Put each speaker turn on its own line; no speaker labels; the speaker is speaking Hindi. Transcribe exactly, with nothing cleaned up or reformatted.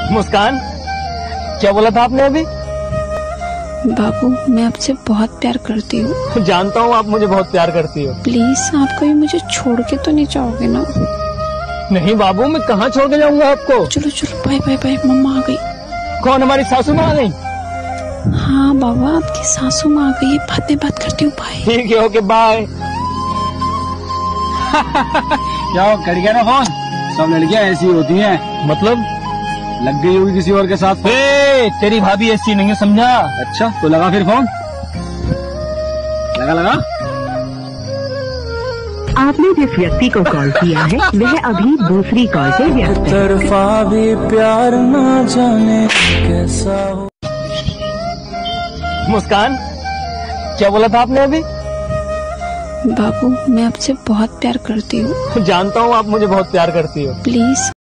मुस्कान, क्या बोला था आपने अभी?
बाबू, मैं आपसे बहुत प्यार करती हूँ।
जानता हूँ आप मुझे बहुत प्यार करती हो।
प्लीज आप कभी मुझे छोड़ के तो नहीं जाओगे ना?
नहीं बाबू, मैं कहाँ छोड़ के जाऊंगा आपको।
चलो चलो, बाय बाय बाय। मम्मा आ गई।
कौन, हमारी सासू माँ आ गई?
हाँ बाबा, आपकी सासू माँ आ गई है। बाद में बात करती हूँ। बाय।
ठीक है, ओके बाय।
क्या हो, कट गया ना फोन? सब लड़कियां ऐसी होती हैं।
मतलब?
लग गई होगी किसी और के साथ।
ए, तेरी भाभी ऐसी नहीं है, समझा?
अच्छा, तो लगा फिर फोन। लगा लगा।
आपने जिस व्यक्ति को कॉल किया है वह अभी दूसरी कॉल पे व्यस्त है।
तरफा भी प्यार ना जाने कैसा हो।
मुस्कान, क्या बोला था आपने अभी?
बाबू, मैं आपसे बहुत प्यार करती हूँ।
जानता हूँ आप मुझे बहुत प्यार करती हो।
प्लीज